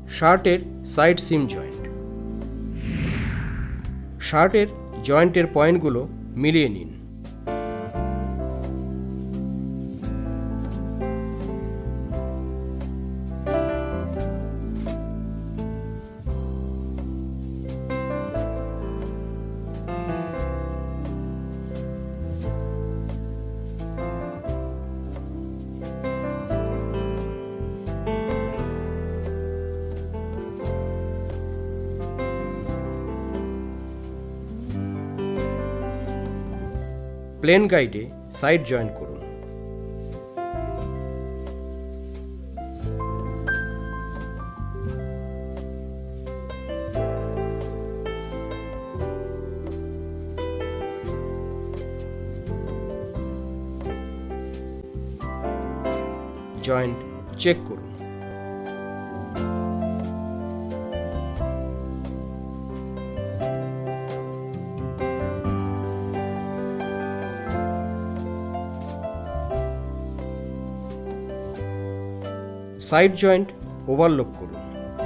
শার্টের সাইড সিম জয়েন্ট। শার্টের জয়েন্টের পয়েন্টগুলো মিলিয়ে নিন। প্লেন গাইডে সাইড জয়েন্ট করুন। জয়েন্ট চেক করুন। সাইড জয়েন্ট ওভারলক করুন।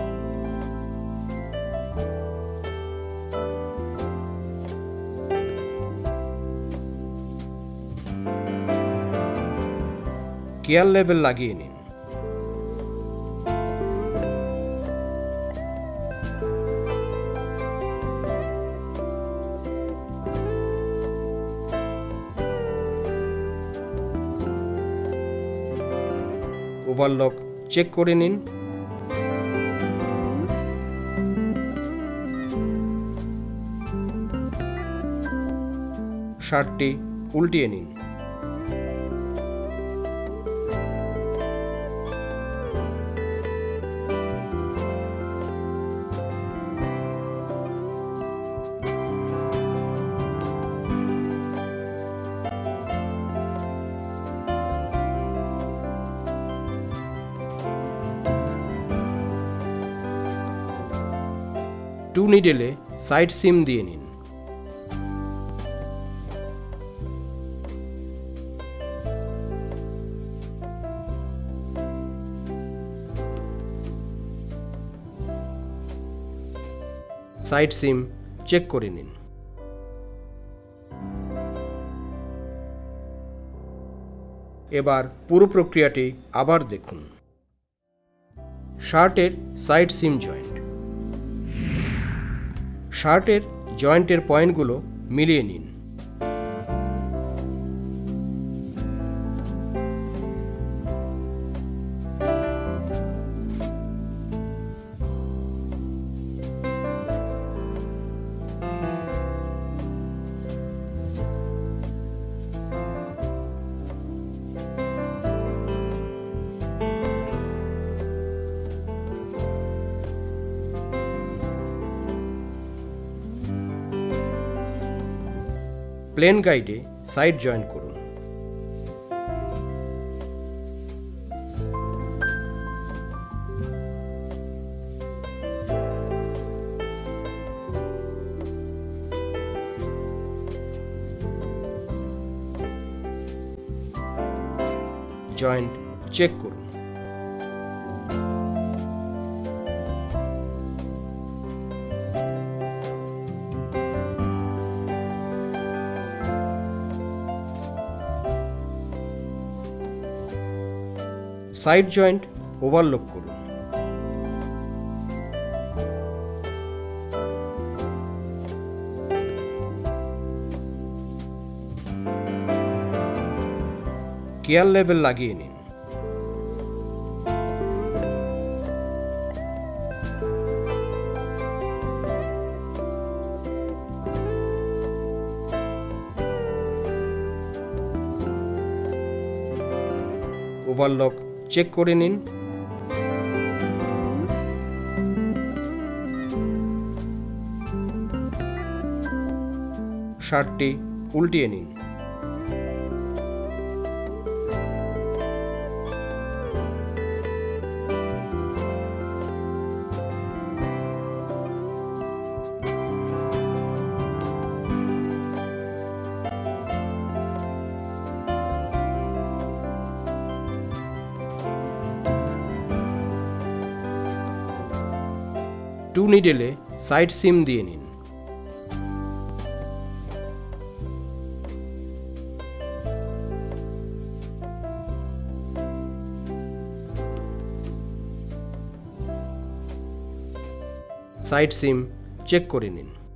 গিয়ার লেভেল লাগিয়ে নিন। ওভারলক চেক করে নিন। শার্টটি উল্টিয়ে নিন। টু নিডেলে সাইড সিম দিয়ে নিন। সাইড সিম চেক করে নিন। এবার পুরো প্রক্রিয়াটি আবার দেখুন। শার্টের সাইড সিম জয়েন্ট। শার্টের জয়েন্টের পয়েন্টগুলো মিলিয়ে নিন। প্লেন গাইডে সাইড জয়েন্ট করুন। জয়েন্ট চেক করুন। সাইড জয়েন্ট ওভারলক করুন। গিয়ার লেভেল লাগিয়ে নিন। ওভারলক চেক করে নিন। শার্টটি উল্টিয়ে নিন। টু নিডেলে সাইড সিম দিয়ে নিন। সাইড সিম চেক করে নিন।